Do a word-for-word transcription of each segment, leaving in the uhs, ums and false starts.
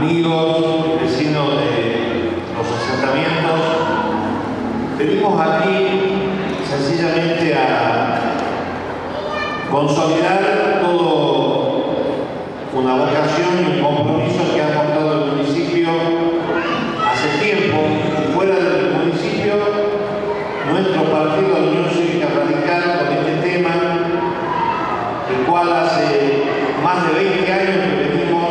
amigos, vecinos de los asentamientos, venimos aquí sencillamente a consolidar todo una vocación y un compromiso que ha mostrado el municipio hace tiempo. Y fuera del municipio, nuestro partido de Unión Cívica Radical, con este tema, el cual hace más de veinte años que venimos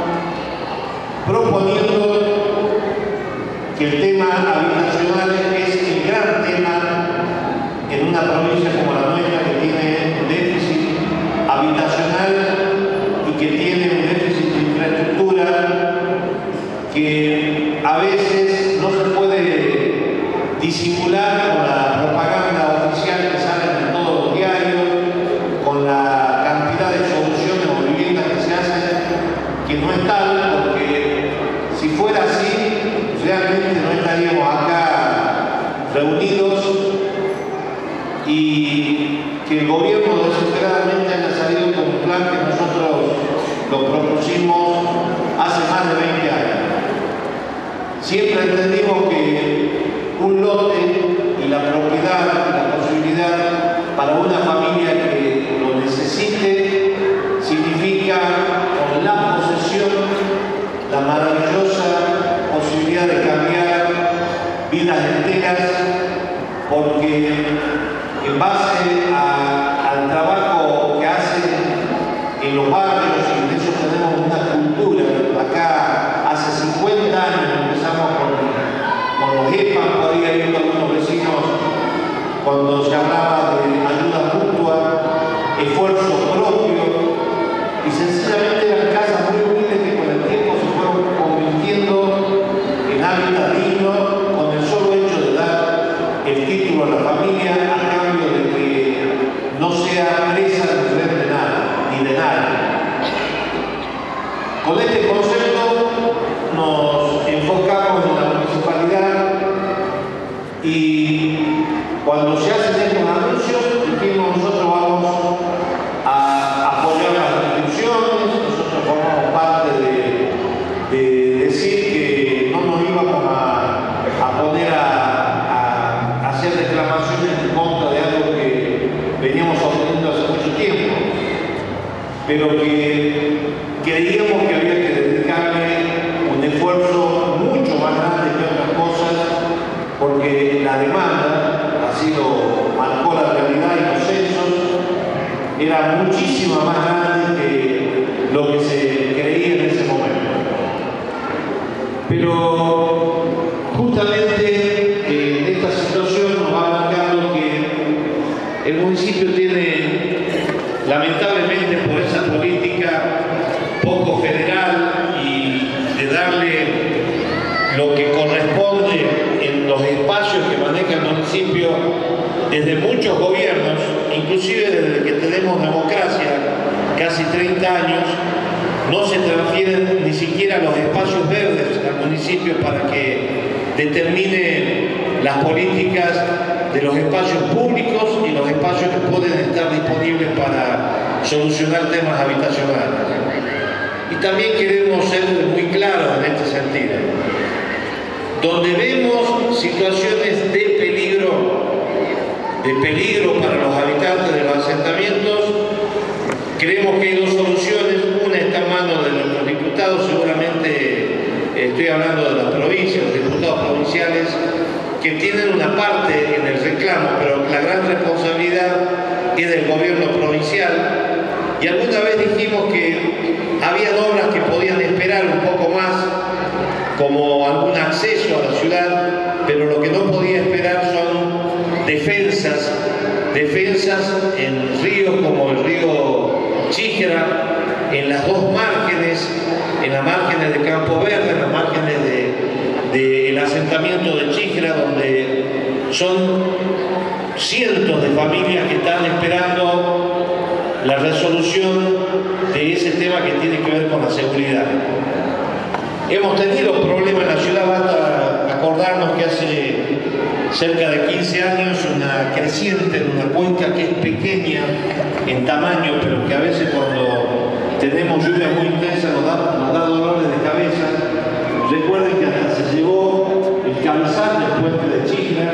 proponiendo que el tema habitacional es el gran tema en una provincia como la nuestra, que tiene un déficit habitacional y que tiene un déficit de infraestructura que a veces no se puede disimular con la propaganda oficial que sale en todos los diarios, con la cantidad de soluciones o viviendas que se hacen, que no es tal, porque si fuera así, realmente no estaríamos acá reunidos y que el gobierno desesperadamente haya salido con un plan que nosotros lo propusimos hace más de veinte años. Siempre entendimos que un lote y la propiedad y la posibilidad para una familia que lo necesite significa con la posesión la maravillosa posibilidad de cambiar vidas enteras, porque en base a, al trabajo que hacen en los barrios, y de eso tenemos una cultura. Acá hace cincuenta años empezamos con, con los E P A, podría ir con algunos vecinos cuando se hablaba de ayuda mutua, esfuerzo propio, y sencillamente eran casas muy humildes que con el tiempo se fueron convirtiendo en hábitat digno, con el solo hecho de dar el título a la familia a cambio de que no sea presa de nada, ni de nada. Con este concepto nos enfocamos en la municipalidad y cuando se hacen estos anuncios, dijimos nosotros vamos a apoyar las inscripciones, nosotros formamos parte de, de decir que no nos íbamos a, a poner a, a, a hacer reclamaciones en contra de algo que veníamos obteniendo hace mucho tiempo, pero que creíamos que había que dedicarle un esfuerzo mucho más grande que otras cosas, porque la demanda ha sido, marcó la realidad y los censos, era muchísimo más grande que lo que se creía en ese momento. Pero justamente eh, esta situación nos va marcando que el municipio tiene, lamentablemente por esa política poco federal y de darle lo que corresponde en los espacios que maneja el municipio desde muchos gobiernos, inclusive desde que tenemos democracia, casi treinta años, no se transfieren ni siquiera los espacios verdes al municipio para que determine las políticas de los espacios públicos y los espacios que pueden estar disponibles para solucionar temas habitacionales. Y también queremos ser muy claros en este sentido. Donde vemos situaciones de peligro, de peligro para los habitantes de los asentamientos, creemos que hay dos soluciones. Una está en manos de nuestros diputados, seguramente estoy hablando de las provincias, los diputados provinciales, que tienen una parte en el reclamo, pero la gran responsabilidad es del gobierno provincial. Y alguna vez dijimos que había obras que podían esperar un poco más, como algún acceso a la ciudad, pero lo que no podía esperar son defensas, defensas en ríos como el río Chíjera, en las dos márgenes, en las márgenes de Campo Verde, en las márgenes del de, asentamiento de Chíjera, donde son cientos de familias que están esperando la resolución de ese tema que tiene que ver con la seguridad. Hemos tenido problemas en la ciudad, basta acordarnos que hace cerca de quince años una creciente en una cuenca que es pequeña en tamaño, pero que a veces cuando tenemos lluvia muy intensa, nos da, nos da dolores de cabeza. Recuerden que hasta se llevó el cabezal del puente de Chifla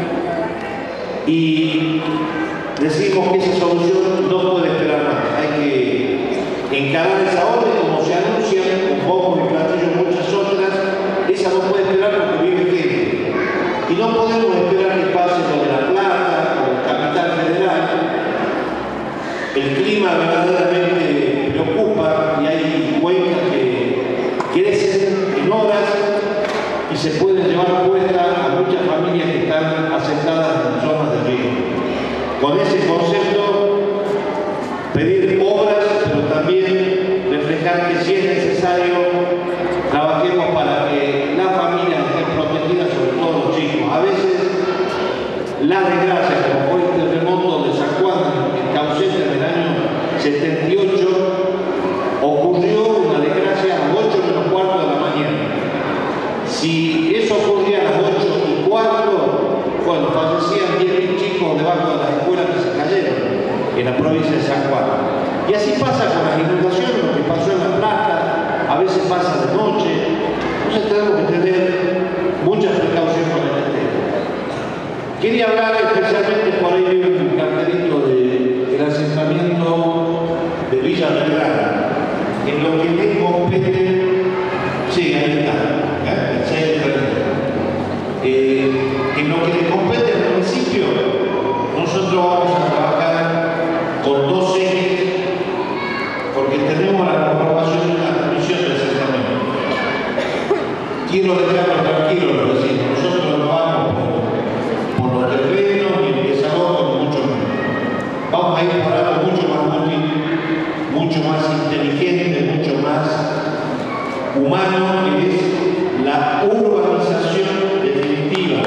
y decimos que esa solución no puede esperar más. Hay que encarar esa orden como se anuncia, con poco y platillo muchas otras. Esa no puede esperar porque vive gente. Y no podemos esperar que pase lo de La Plata o Capital Federal. El clima verdaderamente preocupa y hay cuencas que crecen en horas y se pueden llevar puesta a muchas familias que están asentadas en zonas de río. Con ese concepto, pedir obras, pero también reflejar que si es necesario, trabajemos para que las familias estén protegidas, sobre todo los chicos. A veces, la desgracia, como fue el terremoto de San Juan en Caucete en el año setenta y ocho, ocurrió una desgracia a las ocho menos cuarto de la mañana. Si eso ocurría a las ocho y cuarto, bueno, fallecían diez mil chicos debajo de las escuelas que se cayeron en la provincia de San Juan. Y así pasa con las inundaciones, lo que pasó en La Plata, a veces pasa de noche. Entonces tenemos que tener mucha precaución con este tema. Quería hablar especialmente, por ahí un cartelito de, del asentamiento de Villa Belgrano. En lo que me compete, sí, ahí está, ¿eh? Sí, ahí está. Eh, en lo que le compete al municipio, nosotros vamos a trabajar con dos ejes, porque tenemos la comprobación de la comisión de asentamiento. Quiero dejarlo tranquilo, los vecinos. Nosotros no vamos por, por los terrenos, ni el desalojo, ni mucho menos. Vamos a ir por algo mucho más útil, mucho más inteligente, mucho más humano, que es la urbanización definitiva.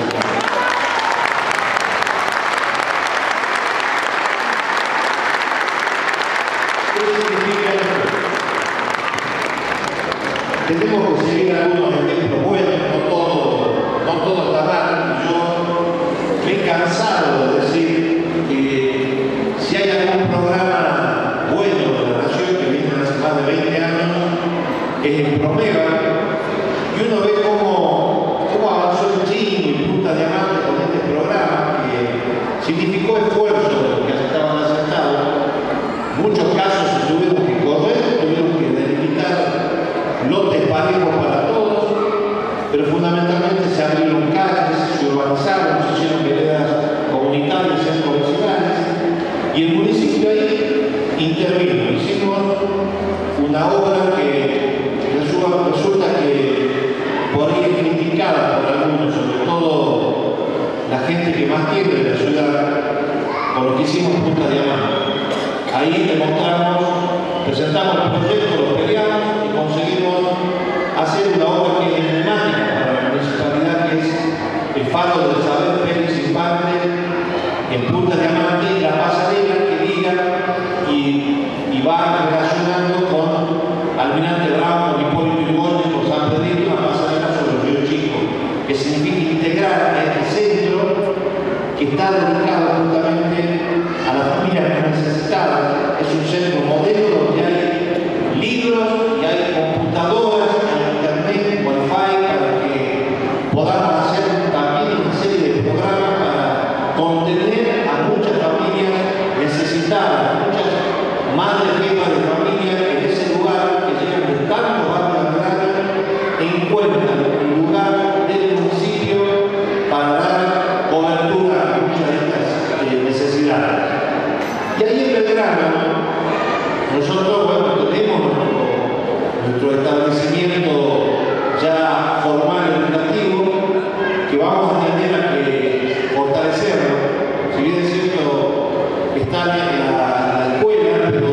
¿Qué significa esto? Tenemos que seguir algunos ejemplos buenos, no todo, no todo está mal. Yo me he cansado de decir que si hay algún programa bueno de la nación que viene hace más de veinte años, es el Promeva, y uno ve cómo, cómo avanzó el Chino y Punta Diamante con este programa, que significó esfuerzo de los que estaban asentados. Muchos casos se tuvieron que correr, tuvieron que delimitar lotes parejos para todos, pero fundamentalmente se abrieron calles, se urbanizaron, se hicieron veredas comunitarias, centros vecinales, y el municipio ahí intervino. Hicimos una obra que resulta, resulta que por ahí es criticada por algunos, sobre todo la gente que más tiene de la ciudad, por lo que hicimos en Punta Diamante. Ahí demostramos, presentamos el proyecto, lo peleamos y conseguimos hacer una obra que es emblemática para la municipalidad, que es el faro del saber Félix Infante en Punta Diamante, y la pasarela que liga y, y va relacionando con Almirante Brown, con Hipólito Yrigoyen, con San Pedrito, una pasarela sobre el río Chico, que significa integrar a este centro que está dedicado justamente a las familias más necesitadas. Es un centro modelo donde hay libros y hay computadoras, hay internet, wifi, para que podamos hacer también una serie de programas para contener a muchas familias necesitadas, muchas madres jefas de familia en ese lugar que llegan de tantos barrios agrarios e encuentran el lugar del municipio para dar cobertura a muchas de estas eh, necesidades. Y ahí en Belgrano, nosotros, bueno, tenemos nuestro, nuestro establecimiento ya formal educativo, que vamos a tener a que fortalecerlo. Si bien es cierto que está en la, la escuela, pero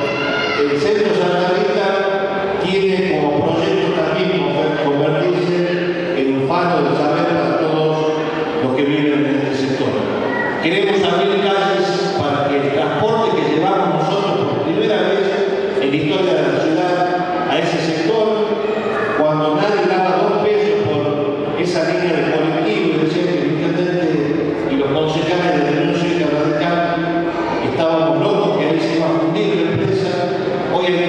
el Centro Santa Rita tiene como proyecto también convertirse en un faro de saber para todos los que viven en este sector. Queremos abrir calles para que el transporte que llevamos nosotros por primera vez en la historia de la ciudad a ese sector, cuando nadie daba dos pesos por esa línea de colectivo, y decía que el intendente y los concejales de Denuncia Radical estábamos locos, que ahí se iba a fundir la empresa. Hoy hay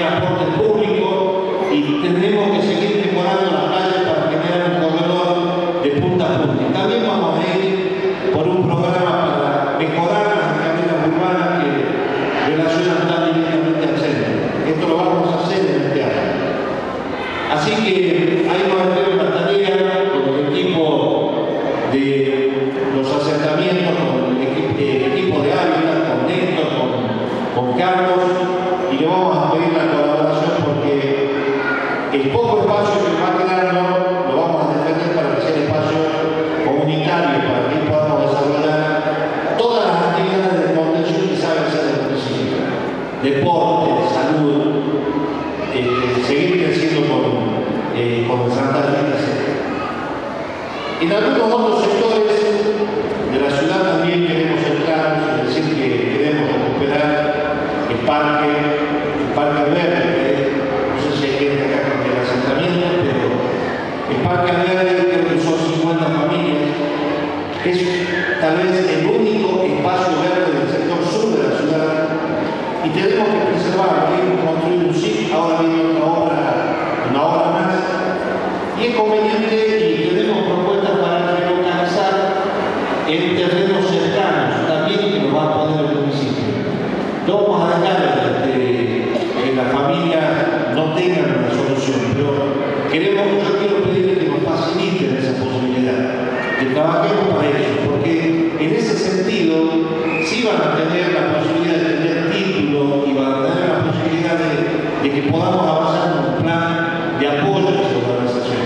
tal vez el único espacio verde del sector sur de la ciudad y tenemos que preservarlo. Hemos construido un S I C, ahora viene otra obra, una obra más, y es conveniente y tenemos propuestas para relocalizar en terrenos cercanos también que nos va a poner el municipio. No vamos a dejar que, que las familias no tengan una solución, pero queremos, yo quiero pedirle que nos faciliten esa posibilidad, que trabajemos para eso, porque en ese sentido sí van a tener la posibilidad de tener título y van a tener la posibilidad de, de que podamos avanzar en un plan de apoyo a esa organización.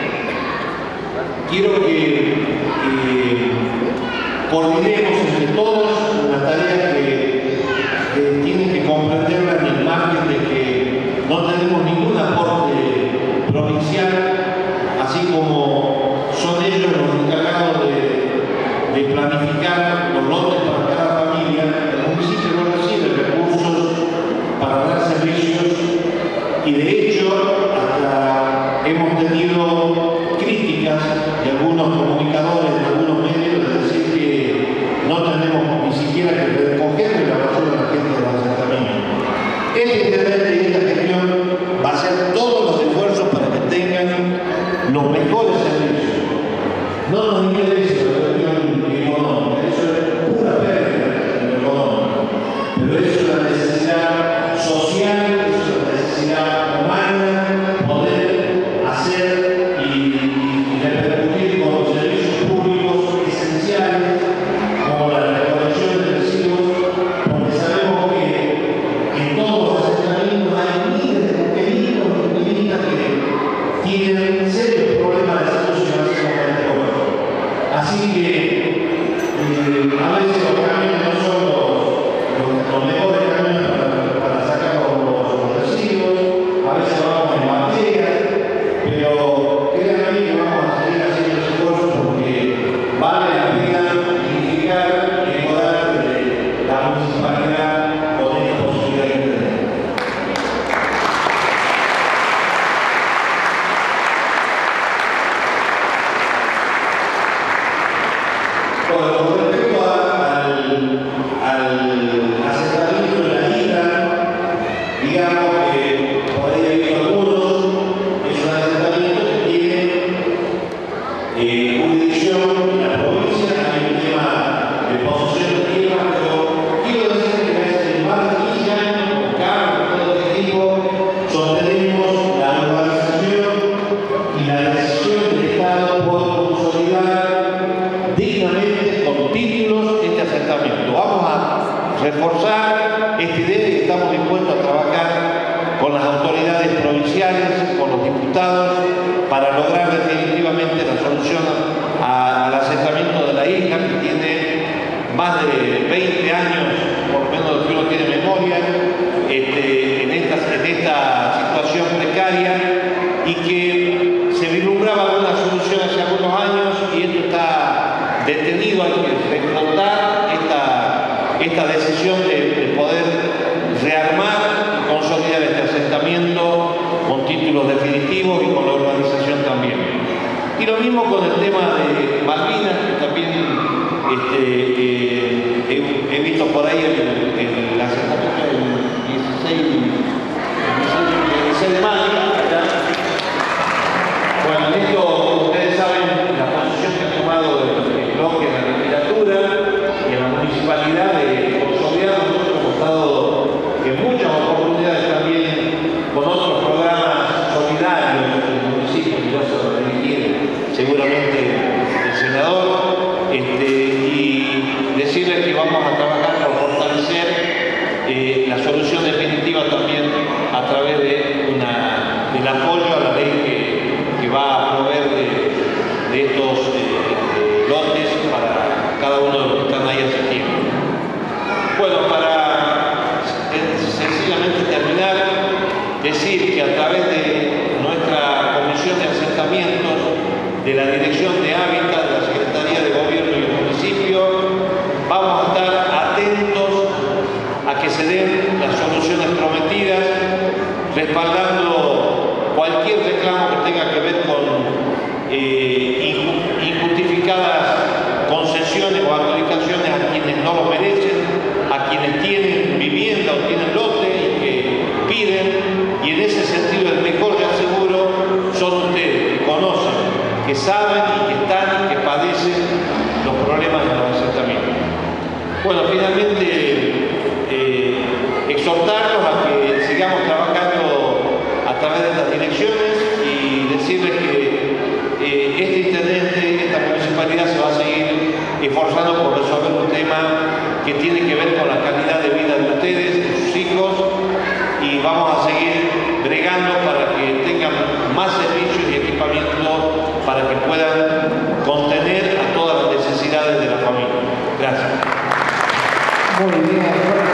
Quiero que, que coordinemos entre todos una tarea que, que tienen que comprenderla en el margen de que no tenemos ningún aporte provincial, así como son ellos los encargados de, de planificar los lotes para cada familia. El municipio no recibe recursos para dar servicios y de hecho hasta hemos tenido críticas de algunos comunicadores, de algunos medios, de decir que no tenemos ni siquiera que recoger la basura de la gente de los asentamientos. Este intendente y esta gestión va a hacer todos los esfuerzos para que tengan los mejores servicios. No nos interesa la cuestión económica, eso es pura pérdida en lo económico, pero eso es la necesidad social, eso es la necesidad humana, poder hacer y, y repercutir con los servicios públicos esenciales como la recolección de residuos, porque sabemos que en todos los asentamientos hay miles de pequeñitos y pequeñitas que tienen serios problemas de salud si no hacemos el trabajo. Así que eh, a veces los camiones no son los, los, los mejores camiones para, para sacar los, los residuos, a veces vamos en baterías, pero créanme que vamos a seguir haciendo esfuerzos porque vale la pena dignificar y mejorar la municipalidad con esta posibilidad que tenemos. Bueno, con respecto a, al, al asentamiento de la isla, digamos que por ahí he visto algunos, es un asentamiento que tiene eh, jurisdicción en la provincia, hay un tema de posesión de tierra, pero quiero decir que hace más de quince años, con cargos de todo objetivo, sostenemos la urbanización y la decisión del Estado por consolidar dignamente con títulos este asentamiento. Vamos a reforzar esta idea y estamos dispuestos a trabajar con las autoridades provinciales, con los diputados, para lograr definitivamente la solución a, al asentamiento de la isla, que tiene más de veinte años, por lo menos de que uno tiene memoria, este, en, esta, en esta situación precaria y que se vislumbraba alguna solución hace algunos años y esto está detenido. Hay que explotar esta, esta decisión de, de poder rearmar y consolidar este asentamiento con títulos definitivos y con la urbanización también. Y lo mismo con el tema de Malvinas, que también este, eh, he, he visto por ahí el, el, el asentamiento del dieciséis de mayo. Bueno, en esto ustedes saben la posición que ha tomado el bloque de la legislatura y en la municipalidad de consolidar. Nosotros hemos estado en muchas oportunidades también con otros programas solidarios del municipio, que ya se lo dirigir seguramente el senador, este, y decirles que vamos a trabajar por fortalecer eh, la solución definitiva también a través de una, del apoyo a la ley que, que va a proveer de, de estos eh, lotes para cada uno de los que están ahí hace tiempo. Bueno, para eh, sencillamente terminar, decir que a través de nuestra Comisión de Asentamientos, de la Dirección de Hábitat, de la Secretaría de Gobierno y el municipio, vamos a estar atentos a que se den las soluciones prometidas, respaldando no lo merecen, a quienes tienen vivienda o tienen lote y que piden, y en ese sentido el mejor y seguro son ustedes, que conocen, que saben y que están y que padecen los problemas de los asentamientos. Bueno, finalmente eh, exhortarlos a que sigamos trabajando a través de las direcciones y decirles que eh, este intendente, esta municipalidad se va a seguir esforzando por resolver un tema que tiene que ver con la calidad de vida de ustedes, de sus hijos, y vamos a seguir bregando para que tengan más servicios y equipamiento para que puedan contener a todas las necesidades de la familia. Gracias. Muy bien.